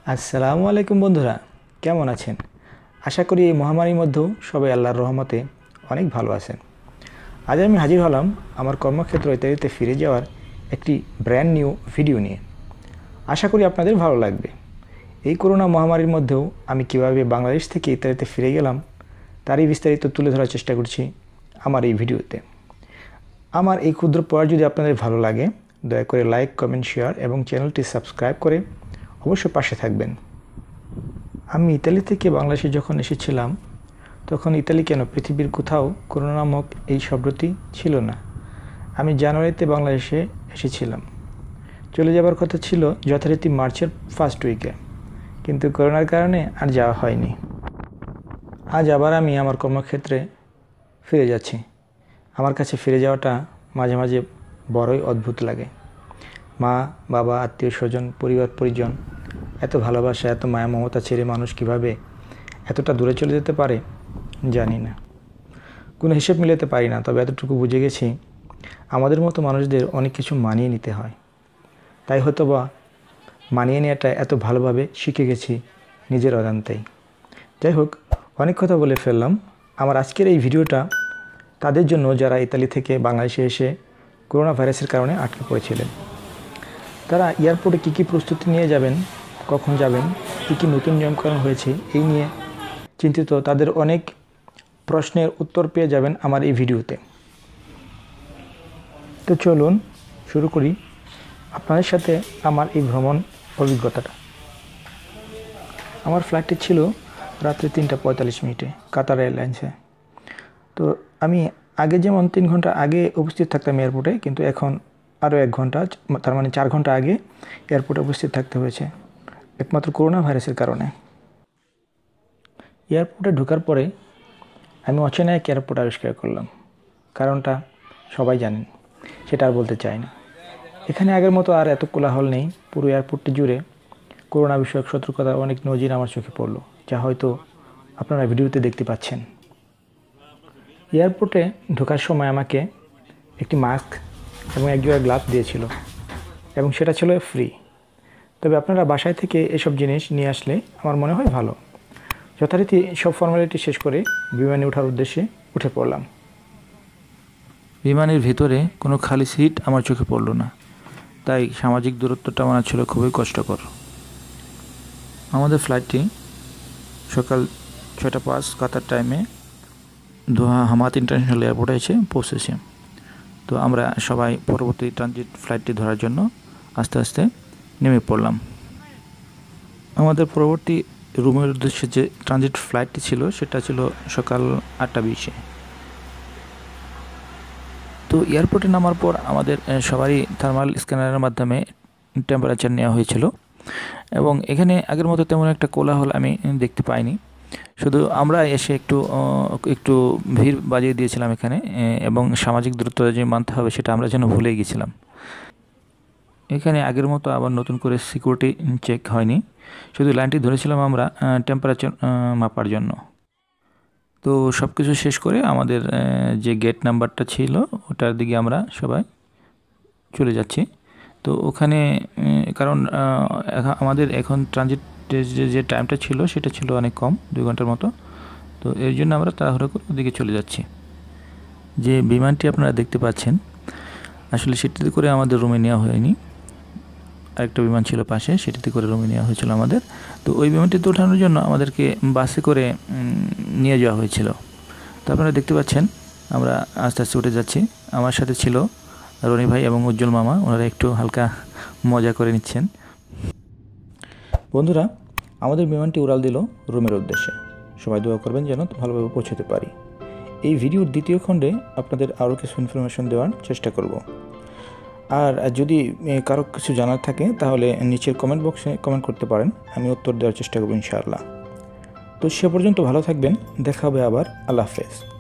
আসসালামু আলাইকুম বন্ধুরা, কেমন আছেন? আশা করি এই মহামারীর মধ্যেও সবাই আল্লাহর রহমতে অনেক ভালো আছেন। আজ আমি হাজির হলাম আমার কর্মক্ষেত্র ইতালিতে ফিরে যাওয়ার একটি ব্র্যান্ড নিউ ভিডিও নিয়ে। আশা করি আপনাদের ভালো লাগবে। এই করোনা মহামারীর মধ্যেও আমি কিভাবে বাংলাদেশ থেকে ইতালিতে ফিরে গেলাম তারই বিস্তারিত তুলে ধরার চেষ্টা করছি আমার এই ভিডিওতে। আমার এই ক্ষুদ্র প্রয়াস যদি আপনাদের ভালো লাগে, দয়া করে লাইক, কমেন্ট, শেয়ার এবং চ্যানেলটি সাবস্ক্রাইব করে অবশ্যই পাশে থাকবেন। আমি ইতালি থেকে বাংলাদেশে যখন এসেছিলাম তখন ইতালি কেন পৃথিবীর কোথাও করোনা নামক এই শব্দটি ছিল না। আমি জানুয়ারিতে বাংলাদেশে এসেছিলাম। চলে যাবার কথা ছিল যথারীতি মার্চের ফার্স্ট উইকে, কিন্তু করোনার কারণে আর যাওয়া হয়নি। আজ আবার আমি আমার কর্মক্ষেত্রে ফিরে যাচ্ছি। আমার কাছে ফিরে যাওয়াটা মাঝে মাঝে বড়ই অদ্ভুত লাগে। মা, বাবা, আত্মীয় স্বজন, পরিবার পরিজন, এত ভালোবাসা, এত মায়া মমতা ছেড়ে মানুষ কিভাবে এতটা দূরে চলে যেতে পারে জানি না, কোনো হিসেব মিলাতে পারি না। তবে এতটুকু বুঝে গেছি, আমাদের মতো মানুষদের অনেক কিছু মানিয়ে নিতে হয়। তাই হয়তো বা মানিয়ে নেওয়াটা এত ভালোভাবে শিখে গেছি নিজের অজান্তেই। যাই হোক, অনেক কথা বলে ফেললাম। আমার আজকের এই ভিডিওটা তাদের জন্য যারা ইতালি থেকে বাংলাদেশে এসে করোনা ভাইরাসের কারণে আটকে পড়েছিলেন। তারা এয়ারপোর্টে কী কী প্রস্তুতি নিয়ে যাবেন, কখন যাবেন, কী নতুন নিয়মকানুন হয়েছে এই নিয়ে চিন্তিত, তাদের অনেক প্রশ্নের উত্তর পেয়ে যাবেন আমার এই ভিডিওতে। তো চলুন শুরু করি আপনাদের সাথে আমার এই ভ্রমণ অভিজ্ঞতাটা। আমার ফ্লাইটটি ছিল রাত্রে 3:45 কাতার এয়ারলাইন্সে। তো আমি আগে যেমন 3 ঘন্টা আগে উপস্থিত থাকতাম এয়ারপোর্টে, কিন্তু এখন আরও 1 ঘন্টা, তার মানে 4 ঘন্টা আগে এয়ারপোর্টে উপস্থিত থাকতে হয়েছে একমাত্র করোনা ভাইরাসের কারণে। এয়ারপোর্টে ঢোকার পরে আমি অচেনা এক এয়ারপোর্ট আবিষ্কার করলাম। কারণটা সবাই জানেন, সেটা আর বলতে চাই না। এখানে আগের মতো আর এত কোলাহল নেই। পুরো এয়ারপোর্টটি জুড়ে করোনা বিষয়ক সতর্কতার অনেক নজির আমার চোখে পড়লো, যা হয়তো আপনারা ভিডিওতে দেখতে পাচ্ছেন। এয়ারপোর্টে ঢোকার সময় আমাকে একটি মাস্ক এবং এক জোড়া গ্লাভস দিয়েছিল, এবং সেটা ছিল ফ্রি। তবে আপনারা বাসায় থেকে এসব জিনিস নিয়ে আসলে আমার মনে হয় ভালো। যথারীতি সব ফর্মালিটি শেষ করে বিমানে ওঠার উদ্দেশ্যে উঠে পড়লাম। বিমানের ভেতরে কোনো খালি সিট আমার চোখে পড়ল না, তাই সামাজিক দূরত্বটা মানা ছিল খুবই কষ্টকর। আমাদের ফ্লাইটটি সকাল 6:05 কাতার টাইমে দোহা হামাদ ইন্টারন্যাশনাল এয়ারপোর্টে এসে পৌঁছেছে। তো আমরা সবাই পরবর্তী ট্রানজিট ফ্লাইটটি ধরার জন্য আস্তে আস্তে নেমে পড়লাম। আমাদের পরবর্তী রুমের উদ্দেশ্যে যে ট্রানজিট ফ্লাইটটি ছিল সেটা ছিল সকাল 8:20। তো এয়ারপোর্টে নামার পর আমাদের সবারই থার্মাল স্ক্যানারের মাধ্যমে টেম্পারেচার নেওয়া হয়েছিল, এবং এখানে আগের মতো তেমন একটা কোলাহল আমি দেখতে পাইনি। শুধু আমরা এসে একটু ভিড় বাজিয়ে দিয়েছিলাম এখানে, এবং সামাজিক দূরত্ব যে মানতে হবে সেটা আমরা যেন ভুলেই গেছিলাম। এখানে আগের মতো আবার নতুন করে সিকিউরিটি চেক হয়নি, শুধু লাইনটি ধরেছিলাম আমরা টেম্পারেচার মাপার জন্য। তো সব কিছু শেষ করে আমাদের যে গেট নাম্বারটা ছিল ওটার দিকে আমরা সবাই চলে যাচ্ছি। তো ওখানে কারণ আমাদের এখন ট্রানজিটের যে টাইমটা ছিল সেটা ছিল অনেক কম, 2 ঘন্টার মতো। তো এর জন্য আমরা তাড়াহুড়ো করে ওদিকে চলে যাচ্ছি। যে বিমানটি আপনারা দেখতে পাচ্ছেন, আসলে সেটিতে করে আমাদের রুমে নেওয়া হয়নি, আরেকটা বিমান ছিল পাশে, সেটিতে করে রুমে নেওয়া হয়েছিল আমাদের। তো ওই বিমানটিতে ওঠানোর জন্য আমাদেরকে বাসে করে নিয়ে যাওয়া হয়েছিল। তো আপনারা দেখতে পাচ্ছেন আমরা আস্তে আস্তে উঠে যাচ্ছি। আমার সাথে ছিল রনি ভাই এবং উজ্জ্বল মামা, ওনারা একটু হালকা মজা করে নিচ্ছেন। বন্ধুরা, আমাদের বিমানটি উড়াল দিল রুমের উদ্দেশ্যে। সবাই দোয়া করবেন যেন ভালোভাবে পৌঁছতে পারি। এই ভিডিওর দ্বিতীয় খণ্ডে আপনাদের আরও কিছু ইনফরমেশন দেওয়ার চেষ্টা করব। আর যদি কারো কিছু জানার থাকে তাহলে নিচের কমেন্ট বক্সে কমেন্ট করতে পারেন, আমি উত্তর দেওয়ার চেষ্টা করব ইনশাআল্লাহ। তো সে পর্যন্ত ভালো থাকবেন, দেখা হবে আবার। আল্লাহ হাফেজ।